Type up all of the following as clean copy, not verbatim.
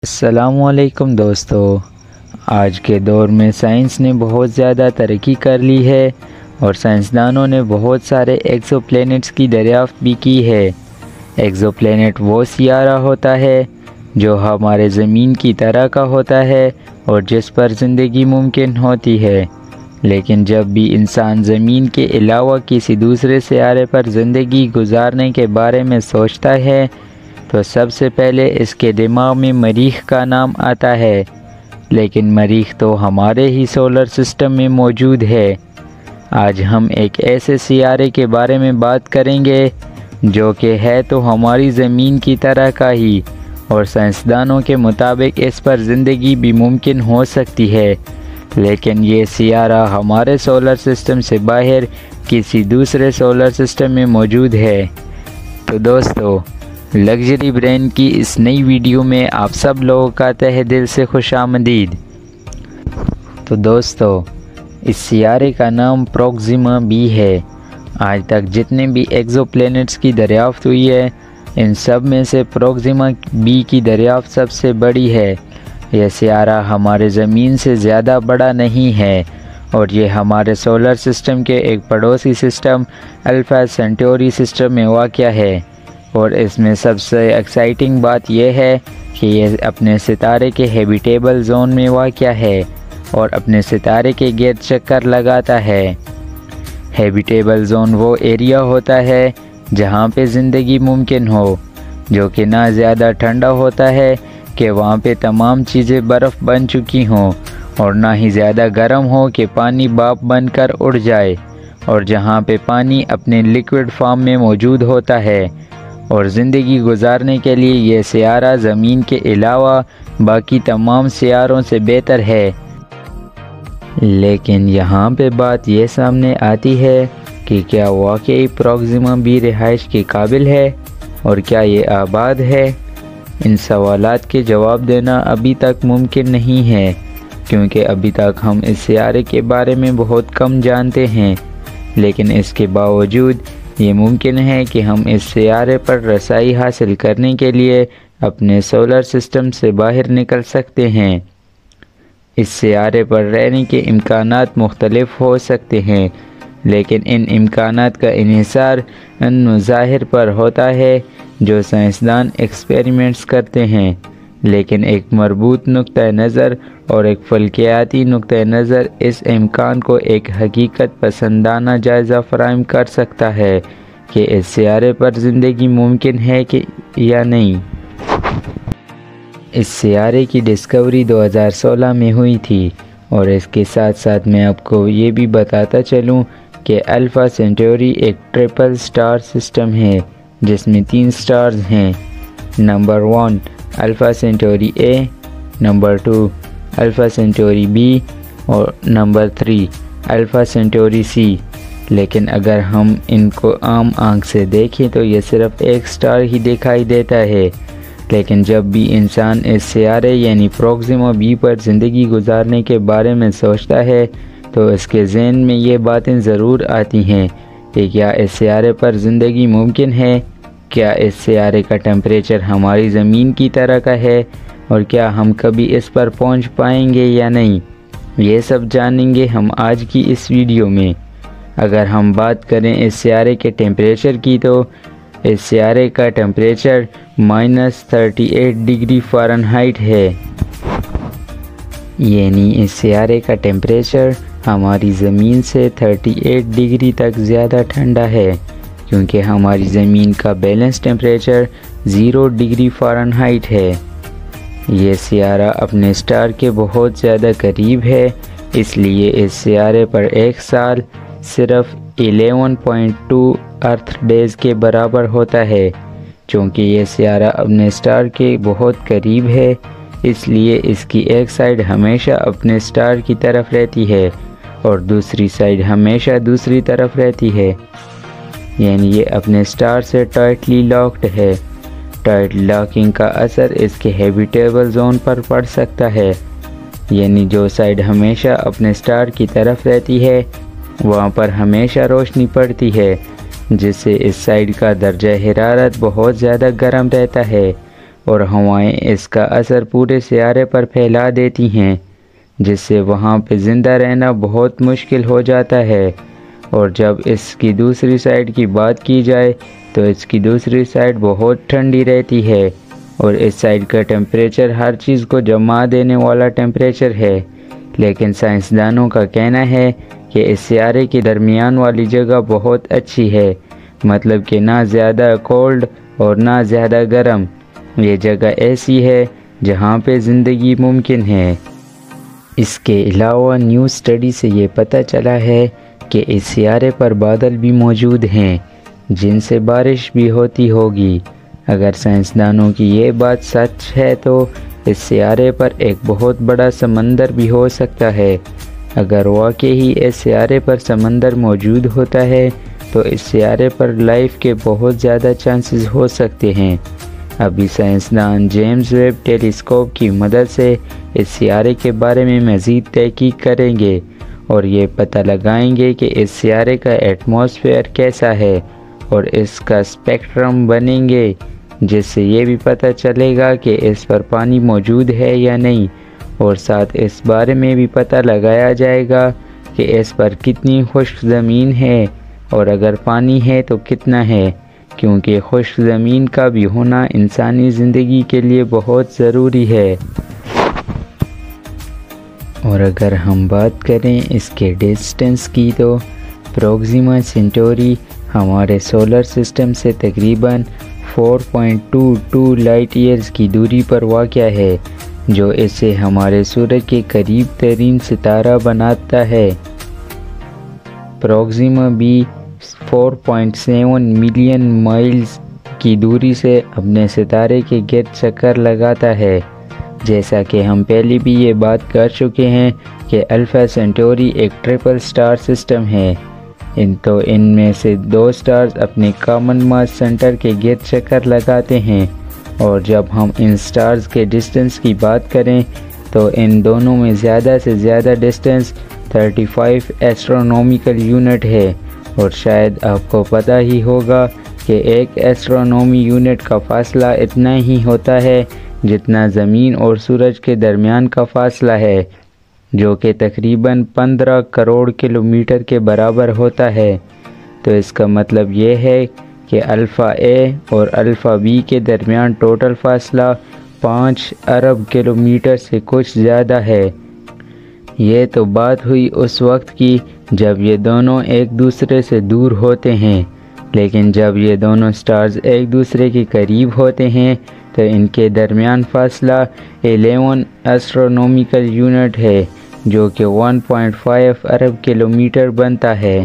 السلام علیکم دوستو، آج کے دور میں سائنس نے بہت زیادہ ترقی کر لی ہے اور سائنسدانوں نے بہت سارے ایکزو پلینٹس کی دریافت بھی کی ہے۔ ایکزو پلینٹ وہ سیارہ ہوتا ہے جو ہمارے زمین کی طرح کا ہوتا ہے اور جس پر زندگی ممکن ہوتی ہے، لیکن جب بھی انسان زمین کے علاوہ کسی دوسرے سیارے پر زندگی گزارنے کے بارے میں سوچتا ہے تو سب سے پہلے اس کے دماغ میں مریخ کا نام آتا ہے، لیکن مریخ تو ہمارے ہی سولر سسٹم میں موجود ہے۔ آج ہم ایک ایسے سیارے کے بارے میں بات کریں گے جو کہ ہے تو ہماری زمین کی طرح کا ہی، اور سائنسدانوں کے مطابق اس پر زندگی بھی ممکن ہو سکتی ہے، لیکن یہ سیارہ ہمارے سولر سسٹم سے باہر کسی دوسرے سولر سسٹم میں موجود ہے۔ تو دوستو، لگژری برین کی اس نئی ویڈیو میں آپ سب لوگوں کا تہہ دل سے خوش آمدید۔ تو دوستو، اس سیارے کا نام پروکسیما بی ہے۔ آج تک جتنے بھی ایکزو پلینٹس کی دریافت ہوئی ہے، ان سب میں سے پروکسیما بی کی دریافت سب سے بڑی ہے۔ یہ سیارہ ہمارے زمین سے زیادہ بڑا نہیں ہے اور یہ ہمارے سولر سسٹم کے ایک پڑوسی سسٹم الفا سینٹوری سسٹم میں واقع ہے، اور اس میں سب سے ایکسائٹنگ بات یہ ہے کہ یہ اپنے ستارے کے ہیبیٹیبل زون میں واقع ہے اور اپنے ستارے کے گرد چکر لگاتا ہے۔ ہیبیٹیبل زون وہ ایریا ہوتا ہے جہاں پہ زندگی ممکن ہو، جو کہ نہ زیادہ ٹھنڈا ہوتا ہے کہ وہاں پہ تمام چیزیں برف بن چکی ہوں، اور نہ ہی زیادہ گرم ہو کہ پانی بھاپ بن کر اڑ جائے، اور جہاں پہ پانی اپنے لیکوڈ فارم میں موجود ہوتا ہے، اور زندگی گزارنے کے لیے یہ سیارہ زمین کے علاوہ باقی تمام سیاروں سے بہتر ہے۔ لیکن یہاں پہ بات یہ سامنے آتی ہے کہ کیا واقعی پروکسیما بی رہائش کے قابل ہے اور کیا یہ آباد ہے؟ ان سوالات کے جواب دینا ابھی تک ممکن نہیں ہے، کیونکہ ابھی تک ہم اس سیارے کے بارے میں بہت کم جانتے ہیں، لیکن اس کے باوجود یہ ممکن ہے کہ ہم اس سیارے پر رسائی حاصل کرنے کے لیے اپنے سولر سسٹم سے باہر نکل سکتے ہیں۔ اس سیارے پر رہنے کے امکانات مختلف ہو سکتے ہیں، لیکن ان امکانات کا انحصار ان مظاہر پر ہوتا ہے جو سائنسدان ایکسپیریمنٹس کرتے ہیں، لیکن ایک مربوط نقطہ نظر اور ایک فلکیاتی نقطہ نظر اس امکان کو ایک حقیقت پسندانہ جائزہ فراہم کر سکتا ہے کہ اس سیارے پر زندگی ممکن ہے کہ یا نہیں۔ اس سیارے کی ڈسکوری 2016 میں ہوئی تھی، اور اس کے ساتھ ساتھ میں آپ کو یہ بھی بتاتا چلوں کہ الفا سینٹوری ایک ٹرپل سٹار سسٹم ہے جس میں 3 سٹارز ہیں۔ Number 1 Alpha Centauri A, number 2 Alpha Centauri B, اور نمبر 3 الفا سینٹوری سی۔ لیکن اگر ہم ان کو عام آنکھ سے دیکھیں تو یہ صرف ایک سٹار ہی دکھائی دیتا ہے، لیکن جب بھی انسان اس سیارے یعنی پروکسیما بی پر زندگی گزارنے کے بارے میں سوچتا ہے تو اس کے ذہن میں یہ باتیں ضرور آتی ہیں کہ کیا اس سیارے پر زندگی ممکن ہے، کیا اس سیارے کا ٹیمپریچر ہماری زمین کی طرح کا ہے، اور کیا ہم کبھی اس پر پہنچ پائیں گے یا نہیں۔ یہ سب جانیں گے ہم آج کی اس ویڈیو میں۔ اگر ہم بات کریں اس سیارے کے ٹیمپریچر کی تو اس سیارے کا ٹیمپریچر -38 ڈگری فارنہائٹ ہے، یعنی اس سیارے کا ٹیمپریچر ہماری زمین سے 38 ڈگری تک زیادہ ٹھنڈا ہے، کیونکہ ہماری زمین کا بیلنس ٹیمپریچر 0 ڈگری فارنہائٹ ہے۔ یہ سیارہ اپنے سٹار کے بہت زیادہ قریب ہے، اس لیے اس سیارے پر ایک سال صرف 11.2 ارتھ ڈیز کے برابر ہوتا ہے۔ چونکہ یہ سیارہ اپنے سٹار کے بہت قریب ہے، اس لیے اس کی ایک سائڈ ہمیشہ اپنے سٹار کی طرف رہتی ہے اور دوسری سائڈ ہمیشہ دوسری طرف رہتی ہے، یعنی یہ اپنے سٹار سے ٹائٹلی لاکڈ ہے۔ ٹائٹ لاکنگ کا اثر اس کے ہیبیٹیبل زون پر پڑ سکتا ہے، یعنی جو سائڈ ہمیشہ اپنے سٹار کی طرف رہتی ہے وہاں پر ہمیشہ روشنی پڑتی ہے، جس سے اس سائڈ کا درجہ حرارت بہت زیادہ گرم رہتا ہے، اور ہوائیں اس کا اثر پورے سیارے پر پھیلا دیتی ہیں، جس سے وہاں پہ زندہ رہنا بہت مشکل ہو جاتا ہے۔ اور جب اس کی دوسری سائڈ کی بات کی جائے تو اس کی دوسری سائڈ بہت ٹھنڈی رہتی ہے، اور اس سائڈ کا ٹیمپریچر ہر چیز کو جما دینے والا ٹیمپریچر ہے۔ لیکن سائنسدانوں کا کہنا ہے کہ اس سیارے کے درمیان والی جگہ بہت اچھی ہے، مطلب کہ نہ زیادہ کولڈ اور نہ زیادہ گرم۔ یہ جگہ ایسی ہے جہاں پہ زندگی ممکن ہے۔ اس کے علاوہ نیو اسٹڈی سے یہ پتہ چلا ہے کہ اس سیارے پر بادل بھی موجود ہیں جن سے بارش بھی ہوتی ہوگی۔ اگر سائنسدانوں کی یہ بات سچ ہے تو اس سیارے پر ایک بہت بڑا سمندر بھی ہو سکتا ہے۔ اگر واقعی اس سیارے پر سمندر موجود ہوتا ہے تو اس سیارے پر لائف کے بہت زیادہ چانسز ہو سکتے ہیں۔ ابھی سائنسدان جیمز ویب ٹیلی اسکوپ کی مدد سے اس سیارے کے بارے میں مزید تحقیق کریں گے اور یہ پتہ لگائیں گے کہ اس سیارے کا ایٹماسفیئر کیسا ہے اور اس کا اسپیکٹرم بنیں گے، جس سے یہ بھی پتہ چلے گا کہ اس پر پانی موجود ہے یا نہیں، اور ساتھ اس بارے میں بھی پتہ لگایا جائے گا کہ اس پر کتنی خشک زمین ہے، اور اگر پانی ہے تو کتنا ہے، کیونکہ خشک زمین کا بھی ہونا انسانی زندگی کے لیے بہت ضروری ہے۔ اور اگر ہم بات کریں اس کے ڈسٹنس کی تو پروگزیما سینٹوری ہمارے سولر سسٹم سے تقریباً 4.22 لائٹ ایئرز کی دوری پر واقع ہے، جو اسے ہمارے سورج کے قریب ترین ستارہ بناتا ہے۔ پروگزیما بھی 4.7 ملین مائلز کی دوری سے اپنے ستارے کے گرد چکر لگاتا ہے۔ جیسا کہ ہم پہلے بھی یہ بات کر چکے ہیں کہ الفا سینٹوری ایک ٹرپل سٹار سسٹم ہے، ان میں سے 2 سٹارز اپنے کامن ماس سینٹر کے گرد چکر لگاتے ہیں، اور جب ہم ان سٹارز کے ڈسٹنس کی بات کریں تو ان دونوں میں زیادہ سے زیادہ ڈسٹنس 35 ایسٹرونومیکل یونٹ ہے، اور شاید آپ کو پتہ ہی ہوگا کہ ایک ایسٹرونومی یونٹ کا فاصلہ اتنا ہی ہوتا ہے جتنا زمین اور سورج کے درمیان کا فاصلہ ہے، جو کہ تقریباً 15 کروڑ کلومیٹر کے برابر ہوتا ہے۔ تو اس کا مطلب یہ ہے کہ الفا اے اور الفا بی کے درمیان ٹوٹل فاصلہ 5 ارب کلومیٹر سے کچھ زیادہ ہے۔ یہ تو بات ہوئی اس وقت کی جب یہ دونوں ایک دوسرے سے دور ہوتے ہیں، لیکن جب یہ دونوں سٹارز ایک دوسرے کے قریب ہوتے ہیں تو ان کے درمیان فاصلہ 11 ایسٹرونومیکل یونٹ ہے، جو کہ 1.5 ارب کلومیٹر بنتا ہے۔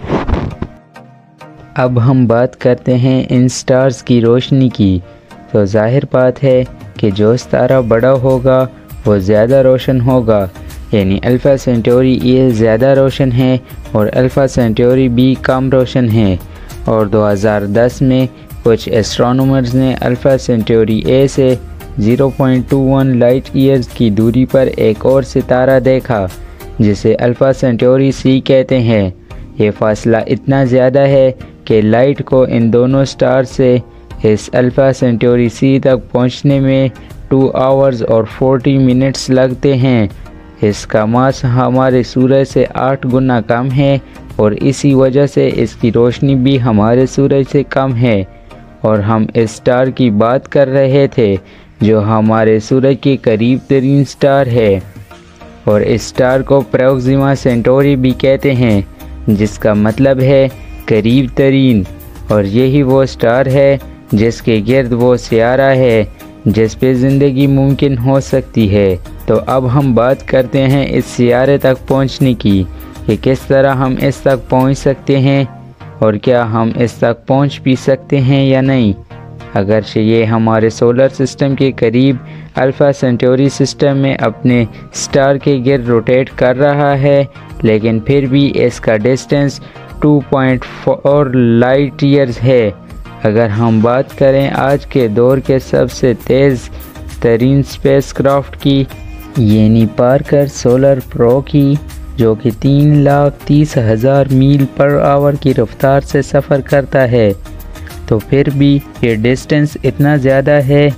اب ہم بات کرتے ہیں ان سٹارز کی روشنی کی، تو ظاہر بات ہے کہ جو ستارہ بڑا ہوگا وہ زیادہ روشن ہوگا، یعنی الفا سینٹوری اے زیادہ روشن ہے اور الفا سینٹوری بی کم روشن ہے۔ اور 2010 میں کچھ ایسٹرونومرز نے الفا سینٹوری اے سے 0.21 لائٹ ایئرز کی دوری پر ایک اور ستارہ دیکھا جسے الفا سینٹوری سی کہتے ہیں۔ یہ فاصلہ اتنا زیادہ ہے کہ لائٹ کو ان دونوں سٹار سے اس الفا سینٹوری سی تک پہنچنے میں 2 آورز اور 40 منٹس لگتے ہیں۔ اس کا ماس ہمارے سورج سے 8 گنا کم ہے، اور اسی وجہ سے اس کی روشنی بھی ہمارے سورج سے کم ہے، اور ہم اس سٹار کی بات کر رہے تھے جو ہمارے سورج کے قریب ترین سٹار ہے، اور اس سٹار کو پروگزیما سینٹوری بھی کہتے ہیں، جس کا مطلب ہے قریب ترین، اور یہی وہ سٹار ہے جس کے گرد وہ سیارہ ہے جس پہ زندگی ممکن ہو سکتی ہے۔ تو اب ہم بات کرتے ہیں اس سیارے تک پہنچنے کی کہ کس طرح ہم اس تک پہنچ سکتے ہیں، اور کیا ہم اس تک پہنچ بھی سکتے ہیں یا نہیں۔ اگرچہ یہ ہمارے سولر سسٹم کے قریب الفا سینٹوری سسٹم میں اپنے سٹار کے گرد روٹیٹ کر رہا ہے، لیکن پھر بھی اس کا ڈسٹنس 2.4 لائٹ ایئرز ہے۔ اگر ہم بات کریں آج کے دور کے سب سے تیز ترین اسپیس کرافٹ کی، یعنی پارکر سولر پرو کی، جو کہ 3,30,000 میل پر آور کی رفتار سے سفر کرتا ہے، تو پھر بھی یہ ڈسٹنس اتنا زیادہ ہے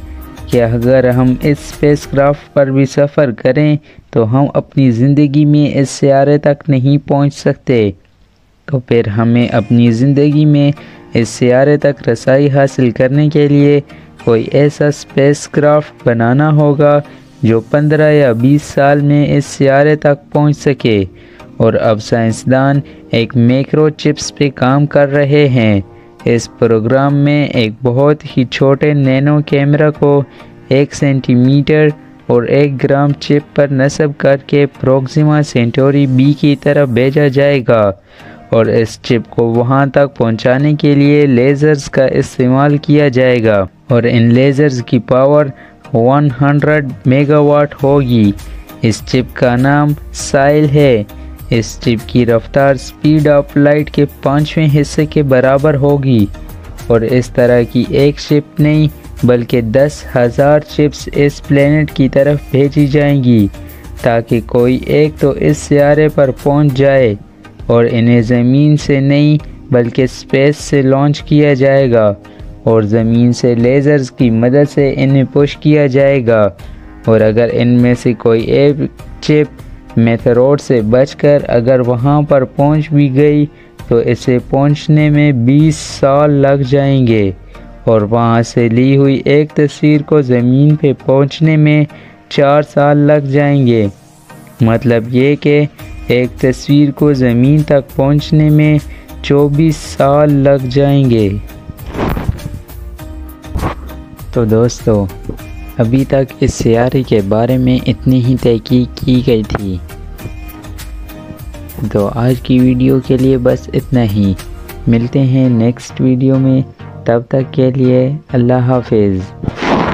کہ اگر ہم اس اسپیس کرافٹ پر بھی سفر کریں تو ہم اپنی زندگی میں اس سیارے تک نہیں پہنچ سکتے، تو پھر ہمیں اپنی زندگی میں اس سیارے تک رسائی حاصل کرنے کے لیے کوئی ایسا اسپیس کرافٹ بنانا ہوگا جو 15 یا 20 سال میں اس سیارے تک پہنچ سکے۔ اور اب سائنسدان ایک میکرو چپس پہ کام کر رہے ہیں۔ اس پروگرام میں ایک بہت ہی چھوٹے نینو کیمرہ کو 1 سینٹی میٹر اور 1 گرام چپ پر نصب کر کے پروکسیما سینٹوری بی کی طرف بھیجا جائے گا، اور اس چپ کو وہاں تک پہنچانے کے لیے لیزرز کا استعمال کیا جائے گا، اور ان لیزرز کی پاور 100 میگا واٹ ہوگی۔ اس چپ کا نام سائل ہے۔ اس چپ کی رفتار سپیڈ آف لائٹ کے 5ویں حصے کے برابر ہوگی، اور اس طرح کی ایک چپ نہیں بلکہ 10,000 چپس اس پلینٹ کی طرف بھیجی جائیں گی تاکہ کوئی ایک تو اس سیارے پر پہنچ جائے، اور انہیں زمین سے نہیں بلکہ اسپیس سے لانچ کیا جائے گا، اور زمین سے لیزرز کی مدد سے انہیں پش کیا جائے گا۔ اور اگر ان میں سے کوئی ایک چپ میتھروڈ سے بچ کر اگر وہاں پر پہنچ بھی گئی تو اسے پہنچنے میں 20 سال لگ جائیں گے، اور وہاں سے لی ہوئی ایک تصویر کو زمین پہ پہنچنے میں 4 سال لگ جائیں گے۔ مطلب یہ کہ ایک تصویر کو زمین تک پہنچنے میں 24 سال لگ جائیں گے۔ تو دوستو، ابھی تک اس سیارے کے بارے میں اتنی ہی تحقیق کی گئی تھی، تو آج کی ویڈیو کے لیے بس اتنا ہی۔ ملتے ہیں نیکسٹ ویڈیو میں، تب تک کے لیے اللہ حافظ۔